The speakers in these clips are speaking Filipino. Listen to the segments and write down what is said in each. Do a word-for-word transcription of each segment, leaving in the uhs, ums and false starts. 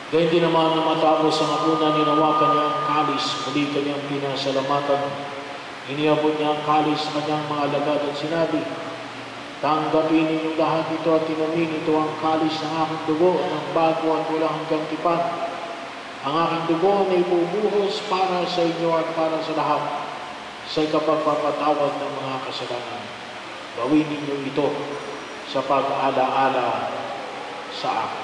Gayun din naman na matapos ang hapunan, ninawakan niya ang kalis, muli kanyang pinasalamatan. Iniabot niya ang kalis sa kanyang mga alagad at sinabi, tanggapin ninyong lahat ito at inumin ito ang kalis ng aking dugo ng bago at walang hanggang tipan. Ang aking dugo na ibubuhos para sa inyo at para sa lahat sa ikapagpapatawad ng mga kasalanan. Gawin ninyo ito sa pag-ala-ala sa akin.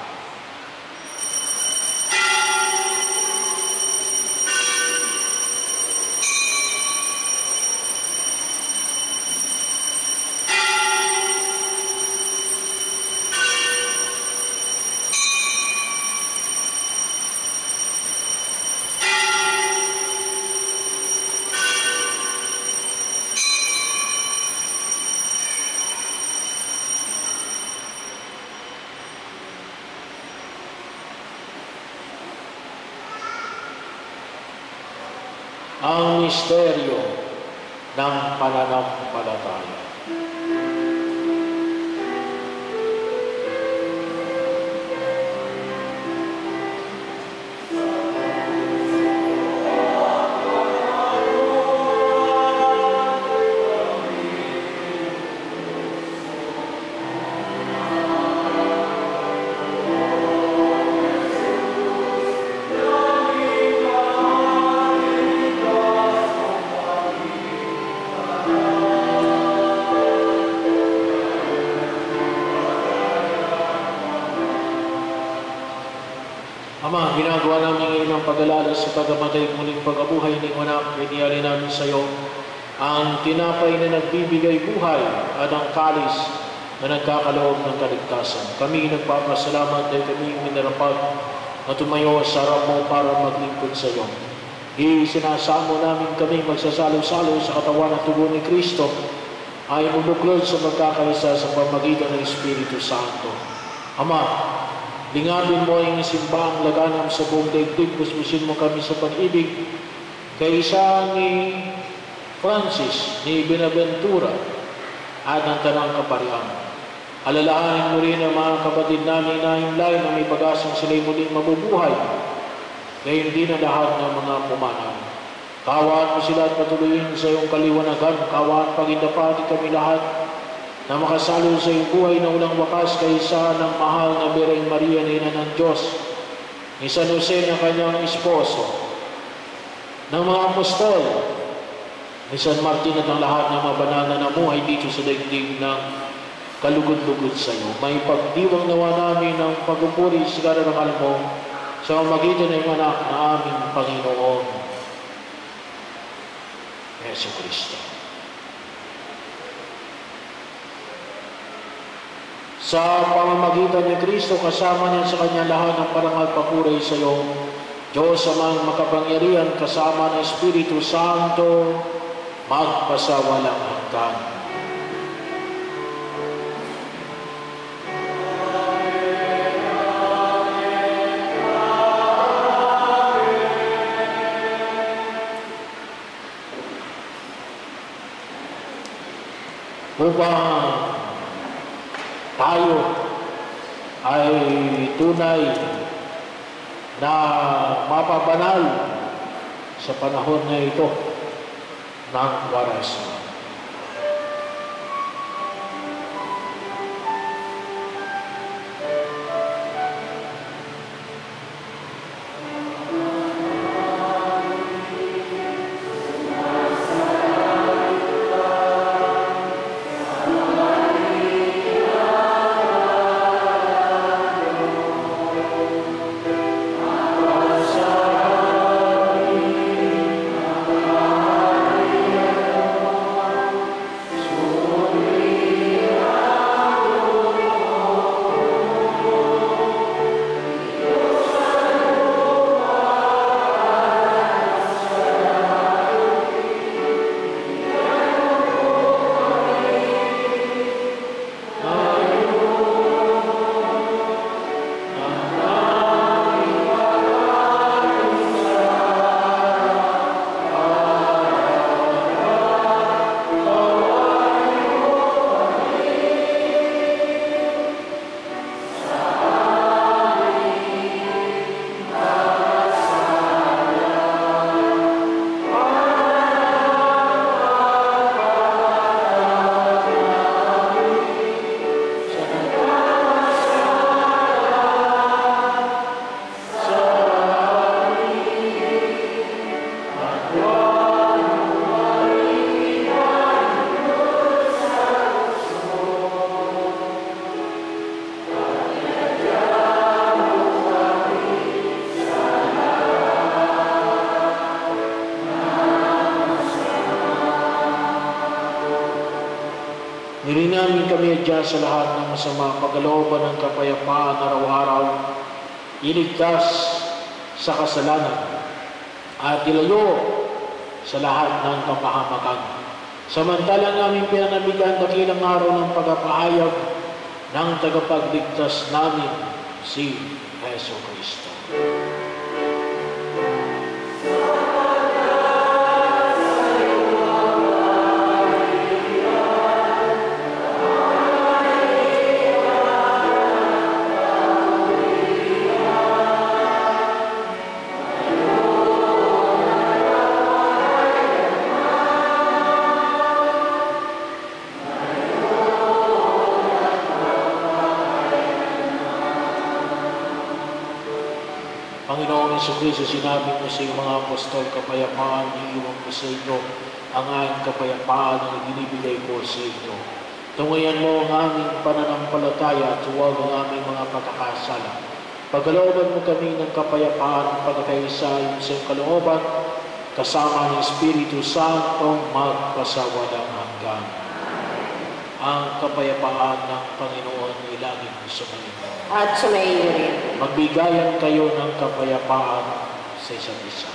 Ang misteryo ng pananampalataya. Ama, ginagawa namin ngayon ang pag-alala sa pagkamatay muling pag-abuhay ng anak, iniyari namin sa iyo ang tinapay na nagbibigay buhay at ang kalis na nagkakaloob ng kaligtasan. Kami nagpapasalamat dahil kami minarapag na tumayo sa harap mo para maglingkod sa iyo. Isinasamo namin kami magsasalo-salo sa katawan at tubo ni Kristo ay mabuklod sa magkakaisa sa pamagitan ng Espiritu Santo. Ama, lingapin mo ang simbahang laganap sa buong daigdig, busbusin mo kami sa pag-ibig kaysa ni Francis, ni Benaventura at ng Tanang Kaparian. Alalahanin mo rin ang mga kapatid namin na himlay na may pag-asang sila'y muling mabubuhay, gayon din ang lahat ng mga pumanaw. Kawaan mo sila at patuloyin sa iyong kaliwanagan, kawaan pagindapati kami lahat na makasalo sa iyong buhay na walang wakas kaysa ng mahal na Birheng Maria na Ina ng Diyos, ni San Jose na kanyang esposo, ng mga apostol, ni San Martin at ang lahat ng mga banal na namuhay dito sa daigdig ng kalugod-lugod sa iyo. May pagdiwang nawa namin ng pagpupuri sa kararangal mo sa magitan ng anak na aming Panginoon, Yesu Kristo. Sa pamamagitan ni Kristo, kasama niya sa kanya lahat ng parangal papuray sa iyo, Diyos amang makapangyarihan, kasama ng Espiritu Santo, magpasawalang hanggan. Upang tayo ay tunay na mapabanal sa panahon na ito ng Kwaresma. Nilinamin kami adya sa lahat ng masama, pagalooban ng kapayapaan araw-araw, iligtas sa kasalanan, at ilayo sa lahat ng kapahamakan. Samantalang namin pinanabigan dakilang araw ng pagpapahayag ng tagapagligtas namin, si Heso Kristo. Panginoong Jesucristo, sinabi mo sa iyong mga apostol, kapayapaan iiwan ko sa inyo, ang aking kapayapaan ang ibinibigay ko sa inyo. Tungayan mo ang aming pananampalataya at huwag ang aming mga pagkakasala. Pagalooban mo kami ng kapayapaan at pagkakaisa ayon sa iyong kalooban, kasama ng Espiritu Santo magpasawalang hanggan. Ang kapayapaan ng Panginoon ay laging sumainyo. At sumainyo rin. Magbigayan kayo ng kapayapaan sa isa't isa.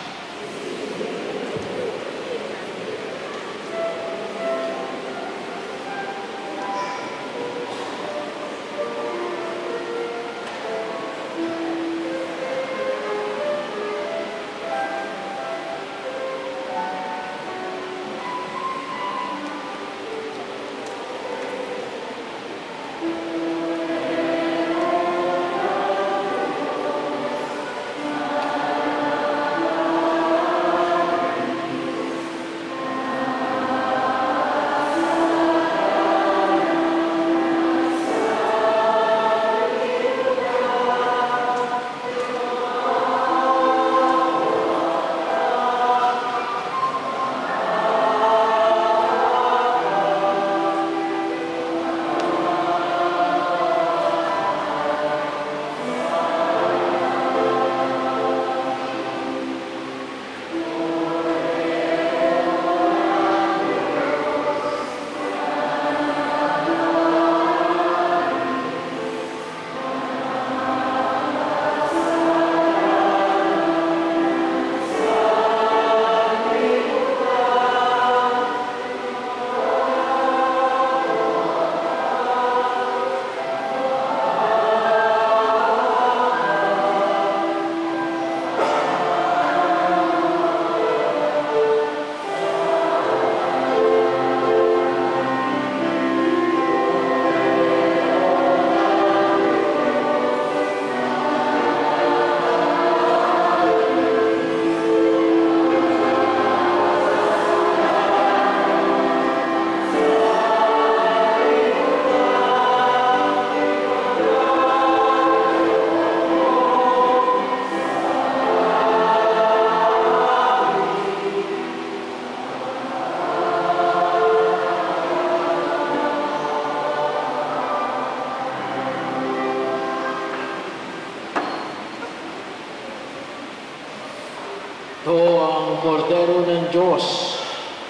Ito ang kordero ng Diyos.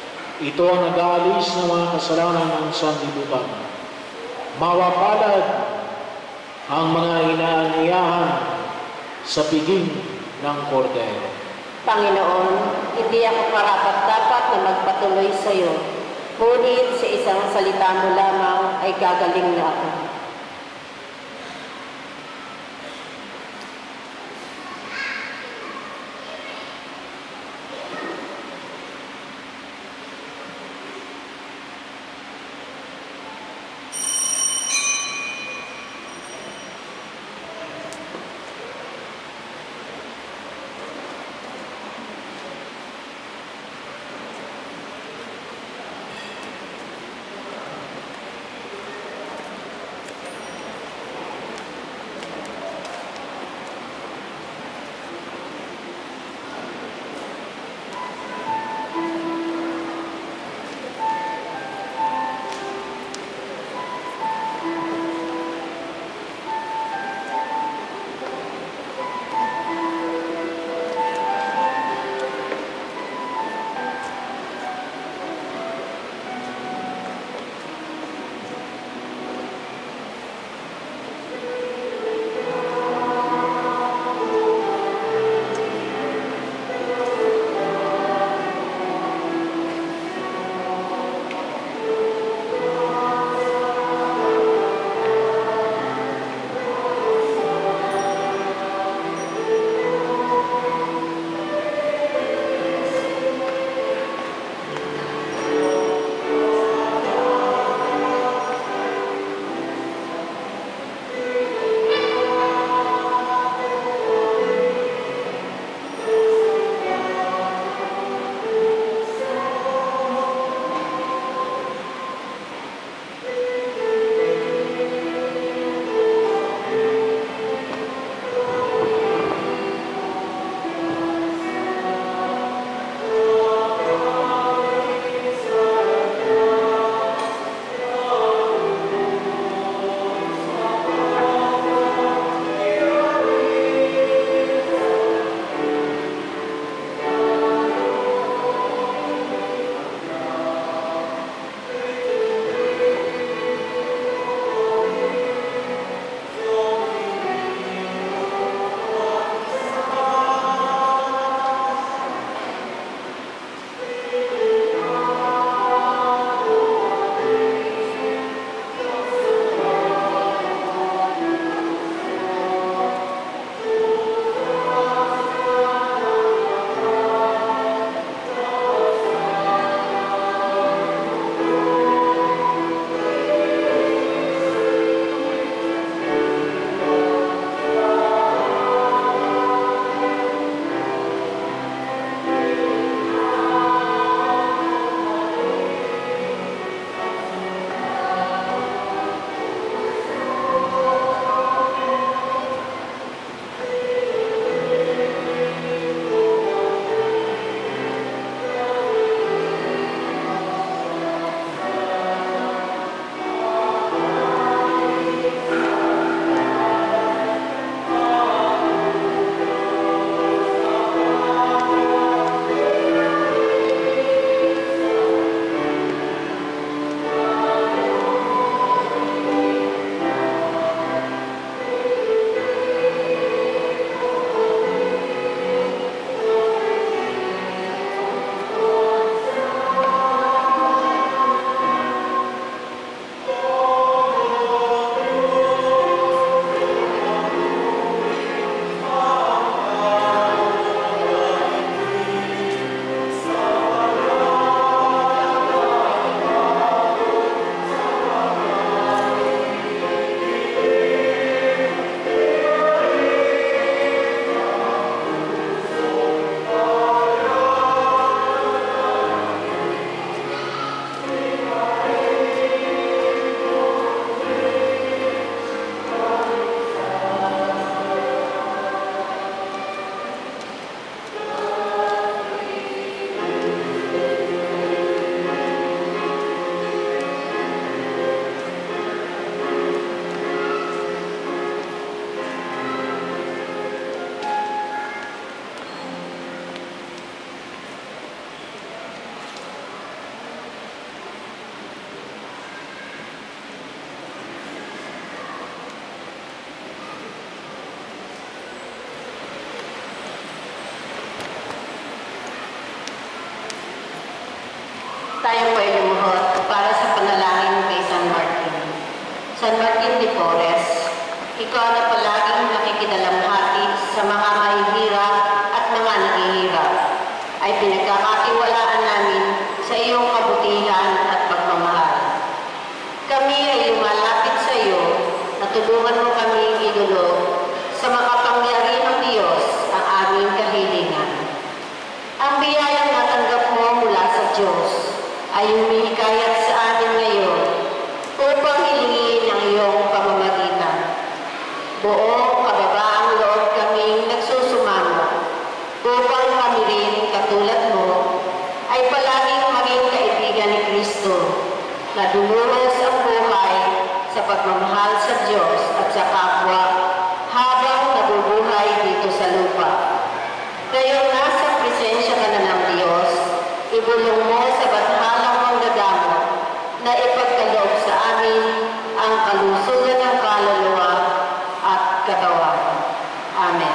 Ito ang nag-aalis ng mga kasalanan ng sanlibutan. Mawapalad ang mga inaanyayahan sa piging ng kordero. Panginoon, hindi ako karapat-dapat na magpatuloy sa iyo, ngunit sa isang salita mo lamang ay gagaling na ako. Tayo po ay lumuhod para sa panalangin kay San Martin. San Martin de Porres, ikaw na palaging nakikidalamhati sa mga mahihirap at mga naghihirap, ay pinagkakatiwalaan namin sa iyong kabutihan at pagmamahal. Kami ay lumalapit sa iyo na tulungan mo kami idulog sa makapangyarihang Diyos ang aming kahilingan. Ang biyayang natanggap mo mula sa Diyos ay humihikayat sa amin ngayon upang hilingin ang iyong pamamagitan. Buong kababaang loob kaming nagsusumamo upang kami rin katulad mo ay palaging maging kaibigan ni Kristo na dumulos ang buhay sa pagmamahal sa Diyos at sa kapwa habang nabubuhay dito sa lupa. Ngayong nasa presensya ka na ng Diyos, ibulong mo sa bathalang manggagamot na ipagkaloob sa amin ang kalusugan ng kaluluwa at katawan. Amen.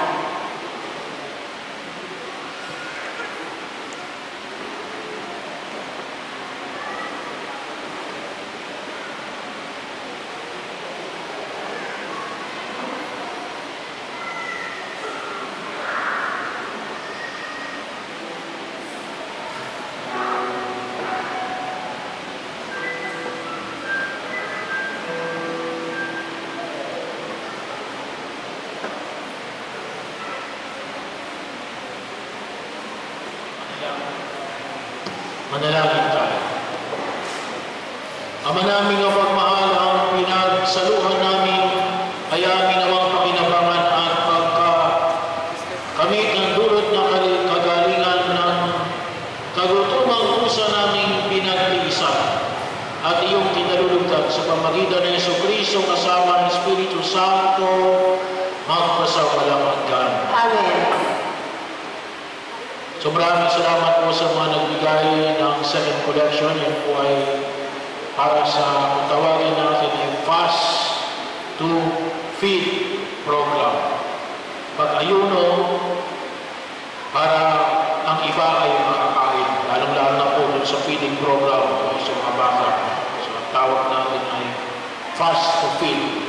Manalangin tayo. Ama namin ang pagmahal, ang pinagsaluhan namin ay aming nawang pakinabangan at pagka kami ng dulot na kagalingan ng kagutumang pusa naming pinagtiisan at iyong kinalulugdan sa pamagitan ng Jesucristo kasama ng Espiritu Santo magpasawalang hanggan. Amen. So maraming salamat po sa mga nagbigay ng second collection. Yan po ay para sa kung tawagin natin ay Fast to Feed program. Pag-ayuno para ang iba ay makakain. Lalong-lalo na po dun sa feeding program sa mga bata. So ang tawag natin ay Fast to Feed.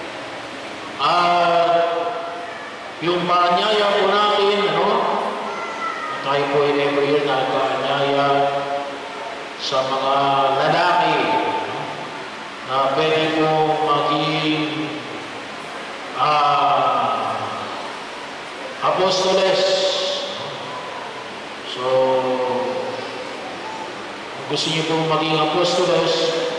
At yung paanyaya po natin, ano, tayo po ay every year na nag-aanyaya sa mga lalaki na pwede po maging uh, apostoles. So, kung gusto niyo po maging apostoles,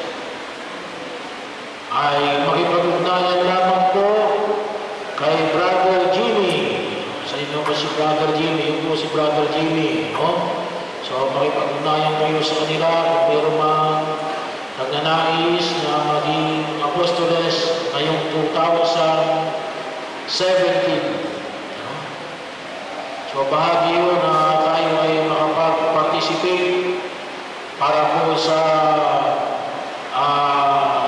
ay makipag-ugnayan lamang po kay Brother Jimmy. Sa inyo po si Brother Jimmy, yung po si Brother Jimmy, no? So, makipag-ugnayan kayo sa kanila kung meron mang nagnanais na maging apostoles ngayong two thousand seventeen. No? So, bahagi yun na tayo ay makapag-participate para po sa uh,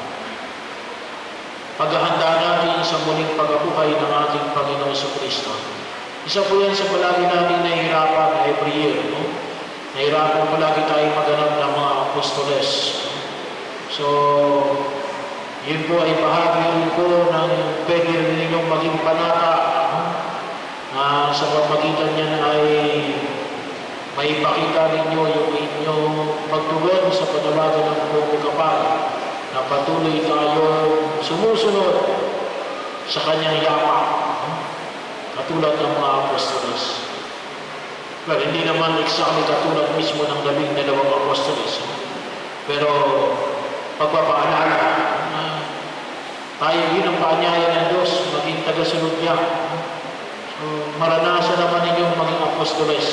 paghahanda natin sa muling pagkabuhay ng ating Panginoon sa Kristo. Isa po yan sa palagi natin nahihirapan every year. No? Nahihirapan palagi tayo maganap ng mga apostoles. So, yun po ay bahagi rin po ng pwede rin ninyong maging panata. No? Na sa pamagitan niyan ay maipakita ninyo yung inyong pagtugon sa panawagan ng buong kapal na patuloy tayo sumusunod sa kanyang yapak, katulad ng mga apostoles. Well, hindi naman exactly katulad mismo ng labing dalawang apostoles. Pero pagpapaalala na tayo din ang paanyaya ng Diyos, maging tagasunod niya. So, maranasan naman ninyong maging apostoles.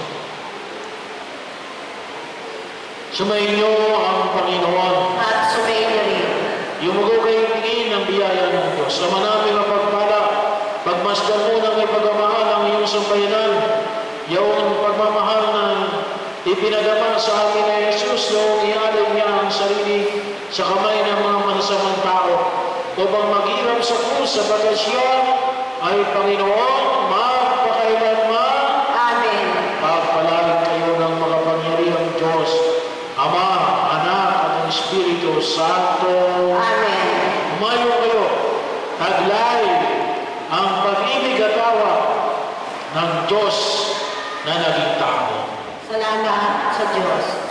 Sumayin niyo ang Panginoon. At sumayin niyo rin. Yumugo kayo tingin ng biyaya ng Diyos. Sama namin ang pagpala, pagmasdan mo ng ipagmamahal ang iyong sambayanan. Yung pagmamahal na ipinadama sa amin na Jesus noong ialay niya ang sarili sa kamay ng mga manasamang tao upang maghirap sa krus sa bagasya ay Panginoon magpakailanman. Amen. Pagpalain kayo ng makapangyarihang Diyos, Santo. Amen. Umayo kayo, taglay ang pag-ibig at awa ng Diyos na naging tao. Salamat sa Diyos.